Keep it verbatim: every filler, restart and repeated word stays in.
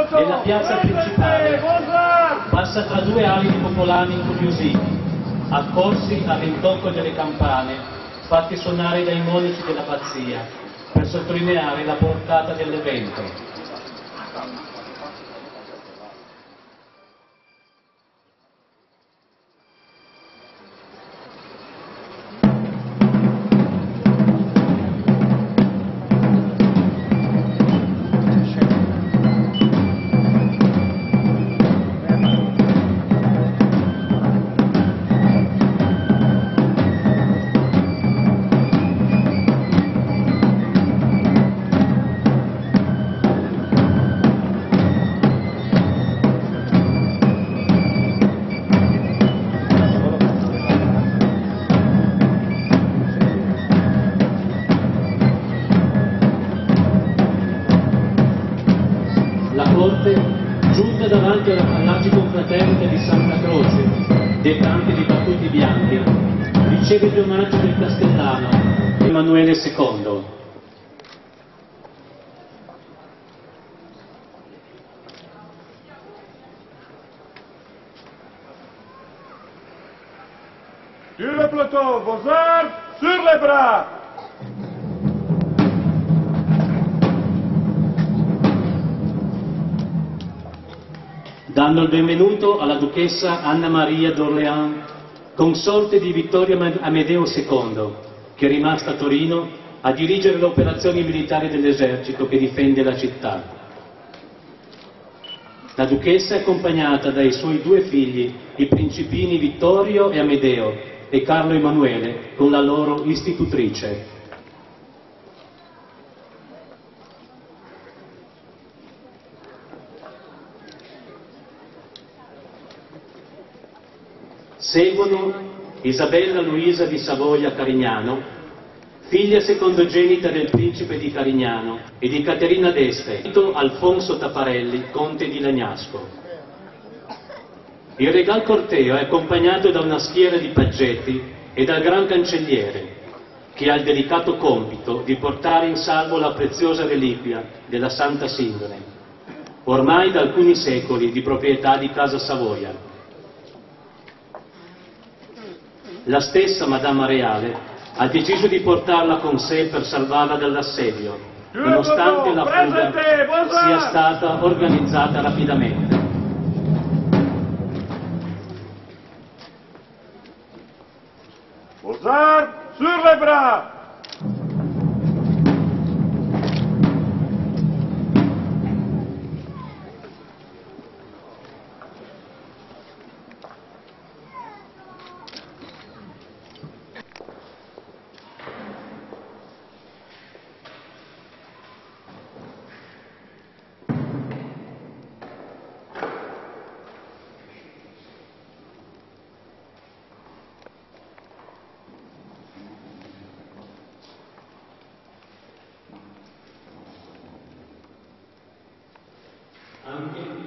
nella piazza principale passa tra due ali di popolani incuriositi, accorsi al rintocco delle campane fatte suonare dai monaci dell'abbazia per sottolineare la portata dell'evento. La corte, giunta davanti alla fallace confraternita di Santa Croce, dei campi di Battuti Bianchi, riceve gli omaggi del castellano Emanuele secondo. Sur le plateau, vos armes sur les bras! Danno il benvenuto alla duchessa Anna Maria d'Orléans, consorte di Vittorio Amedeo secondo, che è rimasta a Torino a dirigere le operazioni militari dell'esercito che difende la città. La duchessa è accompagnata dai suoi due figli, i principini Vittorio e Amedeo, e Carlo Emanuele, con la loro istitutrice. Seguono Isabella Luisa di Savoia-Carignano, figlia secondogenita del principe di Carignano, e di Caterina d'Este, Alfonso Taparelli, conte di Lagnasco. Il regal corteo è accompagnato da una schiera di paggetti e dal gran cancelliere, che ha il delicato compito di portare in salvo la preziosa reliquia della Santa Sindone, ormai da alcuni secoli di proprietà di Casa Savoia. La stessa Madama Reale ha deciso di portarla con sé per salvarla dall'assedio, nonostante la fuga sia stata organizzata rapidamente. Vos armes sur les bras! Anche